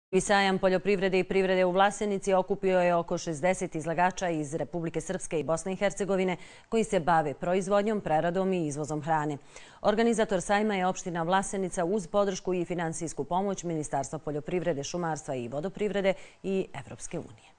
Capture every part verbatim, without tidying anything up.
Sajam poljoprivrede i privrede u Vlasenici okupio je oko šezdeset izlagača iz Republike Srpske i Bosne i Hercegovine koji se bave proizvodnjom, preradom i izvozom hrane. Organizator sajma je opština Vlasenica uz podršku i finansijsku pomoć Ministarstva poljoprivrede, šumarstva i vodoprivrede i Evropske unije.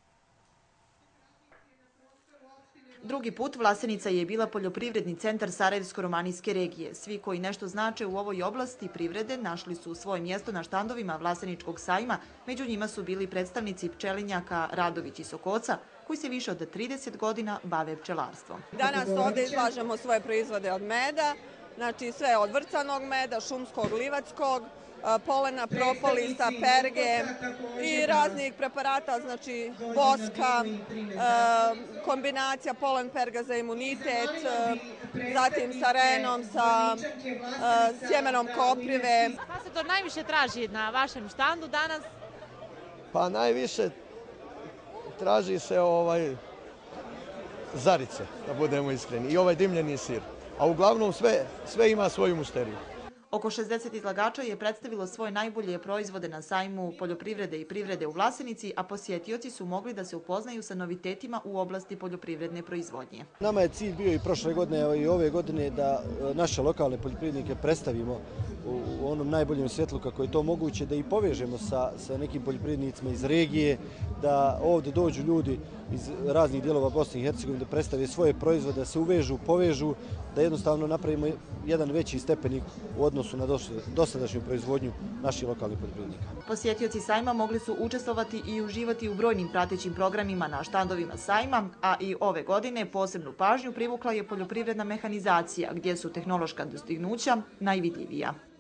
Drugi put Vlasenica je bila poljoprivredni centar Sarajevsko-romanijske regije. Svi koji nešto znače u ovoj oblasti privrede našli su svoje mjesto na štandovima Vlaseničkog sajma. Među njima su bili predstavnici pčelinjaka Radović i Sokoca, koji se više od trideset godina bave pčelarstvom. Danas ovdje izlažemo svoje proizvode od meda, znači sve od vrcanog meda, šumskog, livatskog, polena, propolisa, perge i raznih preparata, znači voska, kombinacija polen perga za imunitet, zatim sa renom, sa sjemenom koprive. Šta se to najviše traži na vašem štandu danas? Pa najviše traži se ovaj zarice, da budemo iskreni, i ovaj dimljeni sir. A uglavnom sve, sve ima svoju mušteriju. Oko šezdeset izlagača je predstavilo svoje najbolje proizvode na sajmu poljoprivrede i privrede u Vlasenici, a posjetioci su mogli da se upoznaju sa novitetima u oblasti poljoprivredne proizvodnje. Nama je cilj bio i prošle godine i ove godine da naše lokalne poljoprivrednike predstavimo u onom najboljem svjetlu kako je to moguće, da i povežemo sa, sa nekim poljoprivrednicima iz regije, da ovdje dođu ljudi iz raznih dijelova Bosne i Hercegovine, da predstave svoje proizvode, da se uvežu, povežu, da jednostavno napravimo jedan veći stepenik u odnosu na dosadašnju proizvodnju naših lokalnih poljoprivrednika. Posjetioci sajma mogli su učestvovati i uživati u brojnim pratećim programima na štandovima sajma, a i ove godine posebnu pažnju privukla je poljoprivredna mehanizacija, gdje su tehnološka dostignuća najvidljivija.